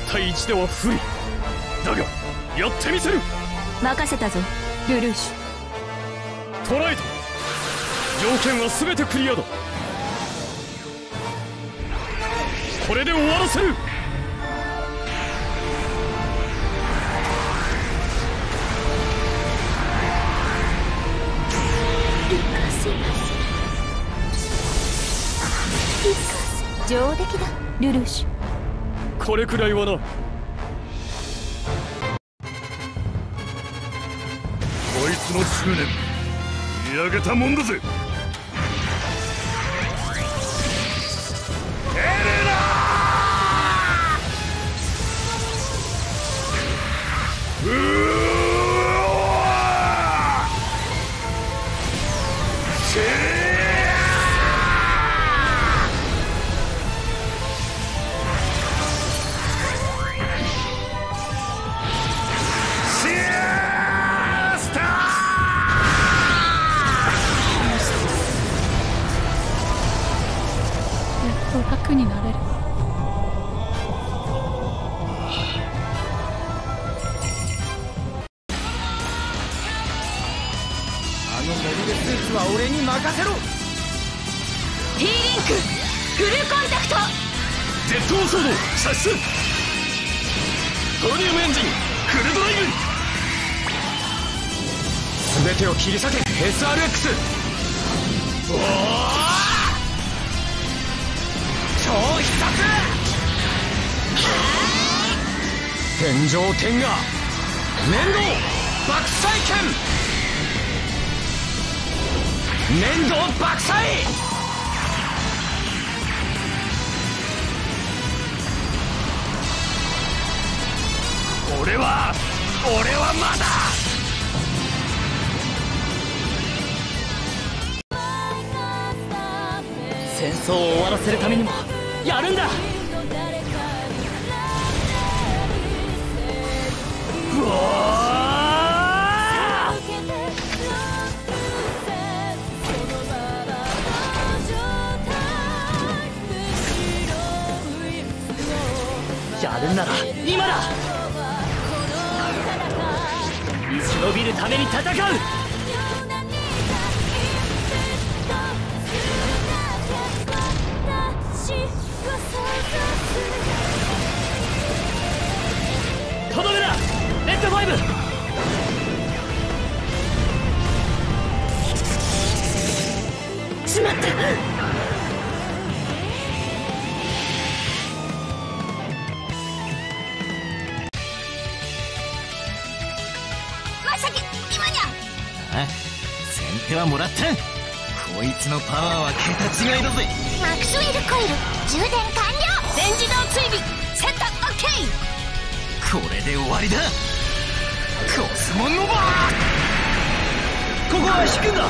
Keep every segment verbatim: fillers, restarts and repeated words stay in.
対いちでは不利だがやってみせる。 任せたぞルルーシュ。 捕らえた。条件は全てクリアだ。これで終わらせる。 上出来だルルーシュ。 これくらいはな。こいつの執念見上げたもんだぜ。エレナーうわシェ楽になれる。 あのモビルスーツは俺に任せろ。 T リンクフルコンタクト。 ジェットオーソード射出。トロニウムエンジンフルドライブ。全てを切り裂け エスアールエックス。 おお超必殺。天上天下粘土爆砕剣。粘土爆砕。俺は俺はまだ。戦争を終わらせるためにもやるんだ。うわやるんなら今だ。生き延びるために戦う。とどめだレッドファイブ。しまった。 まさき今にゃ。 あ、先手はもらった。こいつのパワーは桁違いだぜ。 マクスウェルコイル充電完了。全自動追尾セットオッケー。 これで終わりだ。コスモノバー。 ここは引くんだ。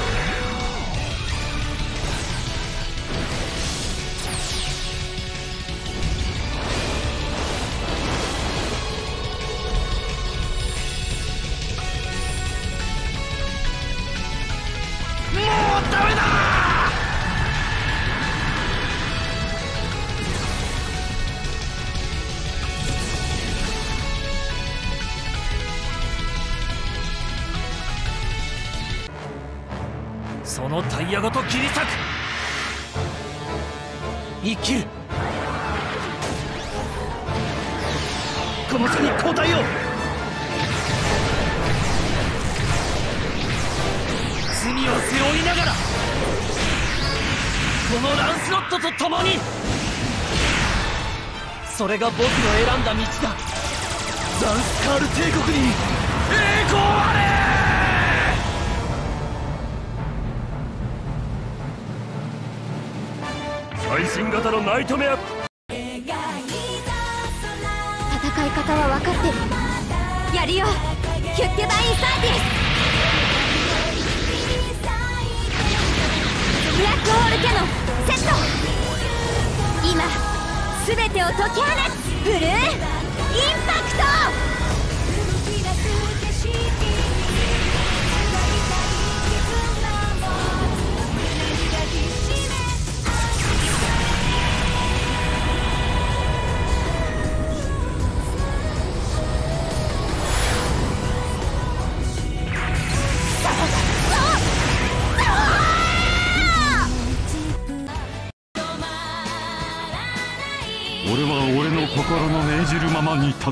もうダメだ。そのタイヤごと切り裂く。生きる。この差に交代を。罪を背負いながらこのランスロットと共に。それが僕の選んだ道だ。ランスカール帝国に栄光あれ。最新型のナイトメア。 戦い方は分かってる。やるよキュッキュバインサーティス。ブラックホールキャノンセット。今全てを解き放つブルーインパクト。 俺は俺の心の命じるままに戦う。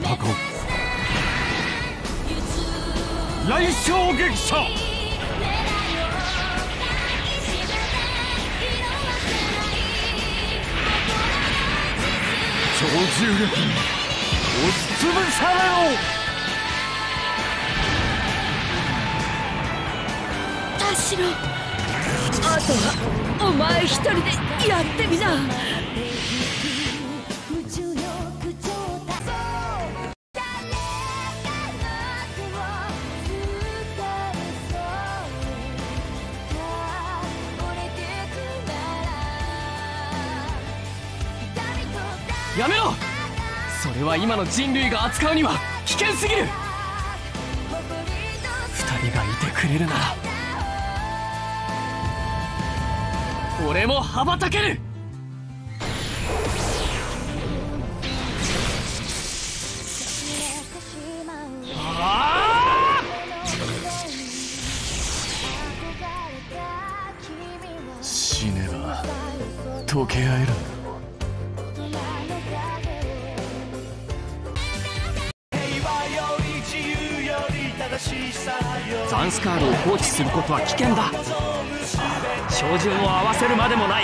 雷翔撃者、超重力に押しつぶされろ。 田代、あとはお前一人でやってみな。 やめろ。それは今の人類が扱うには危険すぎる。二人がいてくれるなら俺も羽ばたける。ああ、死ねば溶け合える。ザンスカールを放置することは危険だ。照準を合わせるまでもない。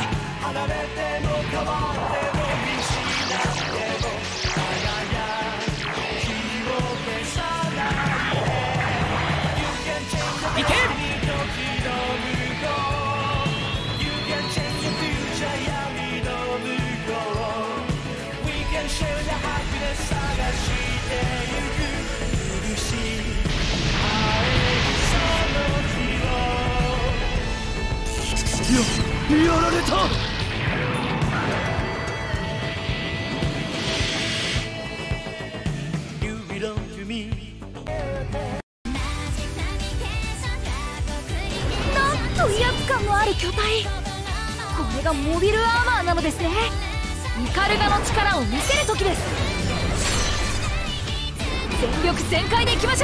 いけ！や、やられた。 なんと威圧感のある巨体。これがモビルアーマーなのですね。イカルガの力を見せる時です。全力全開でいきましょう。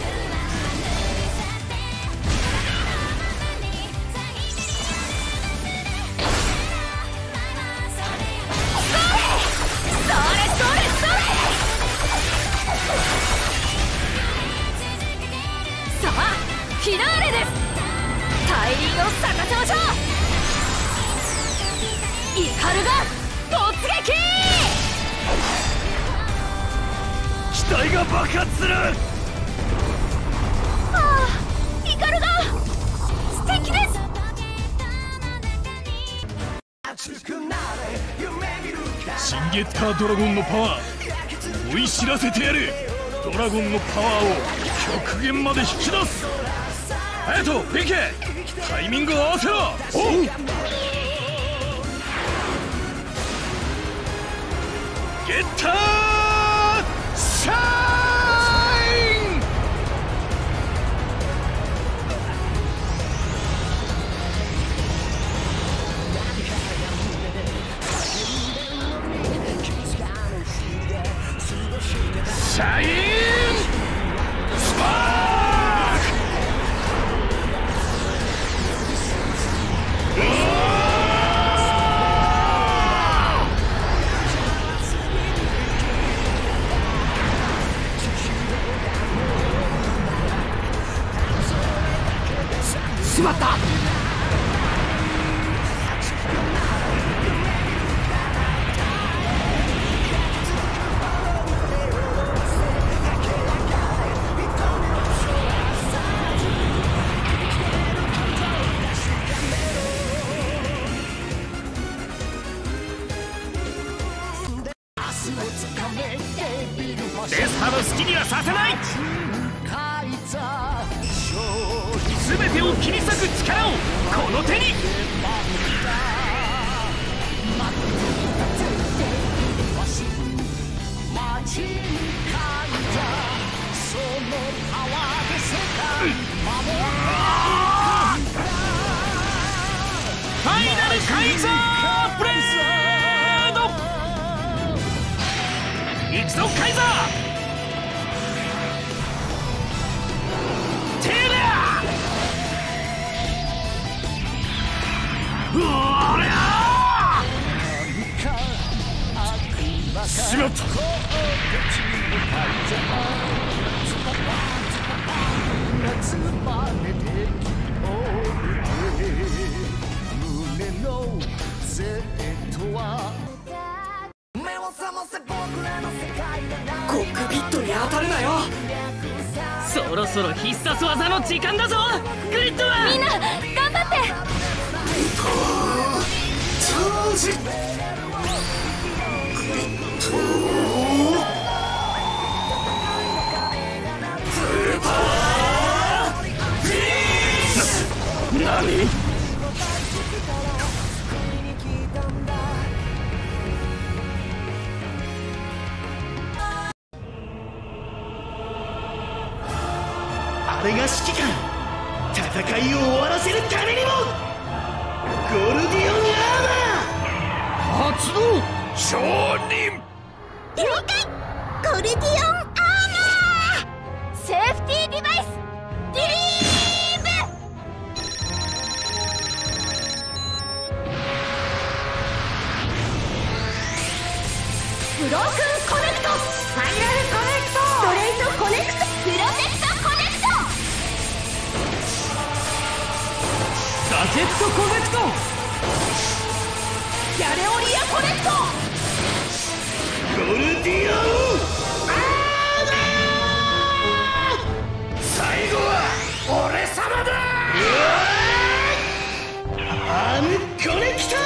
フィナーレです。大輪を咲かせましょう。イカルガ突撃。 機体が爆発する。 ああ、イカルガ素敵です。 新ゲッタードラゴンのパワー、思い知らせてやる。ドラゴンのパワーを極限まで引き出す。隼人、ピケ、タイミングを合わせろ。おう。ゲッターシャイン。シャインスパーク。 しまった。 デスハの好きにはさせない。全てを切り裂く力をこの手に。ファイナルカイザーブレード。行くぞカイザー。テレア。うわーりゃー。 しまった。 コックピットに当たるなよ。そろそろ必殺技の時間だぞグリッドは。 みんな頑張って。 チャージ。 何？ あれが指揮官。戦いを終わらせるためにもゴルディオンアーマー発動。 承認。 了解。ゴルディオンアーマーセーフティーデバイスリリーブ。ブロークンコネクトファイナルコネクトストレートコネクトプロテクトコネクトガジェットコネクトギャレオリアコネクトゴルディオンアーマー。最後は俺様だ。アームコネクト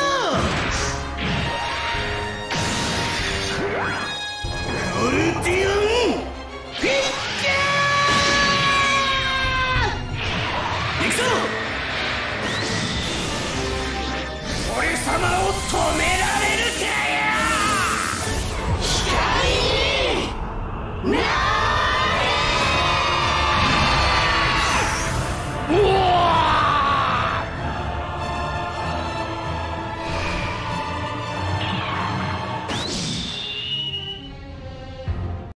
ゴルディオンフィッカー。行くぞ。俺様を止め